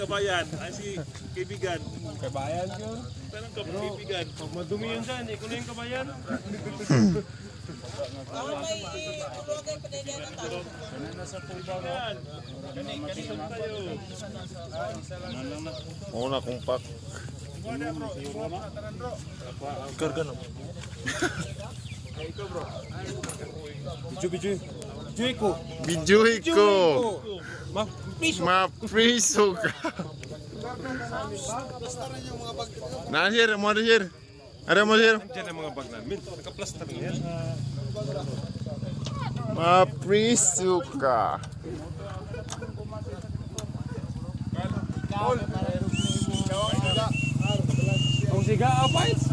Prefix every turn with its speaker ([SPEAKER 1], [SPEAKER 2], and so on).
[SPEAKER 1] kabayan. Ay si kaibigan.
[SPEAKER 2] Kabayan yun.
[SPEAKER 1] Tanong ka kaibigan.
[SPEAKER 2] Pag madumi yun dyan, ikaw na yung kabayan.
[SPEAKER 3] Una kong pak. Karga no.
[SPEAKER 2] Bicu. Juiko.
[SPEAKER 3] Bijuhi ko. Mapriso ka. Nasir, mo sir. Ada mo sir?
[SPEAKER 2] Diyan ang mga bag namin. Naka-plaster na yan.
[SPEAKER 3] Mapriso ka.
[SPEAKER 2] Kung siga, apay.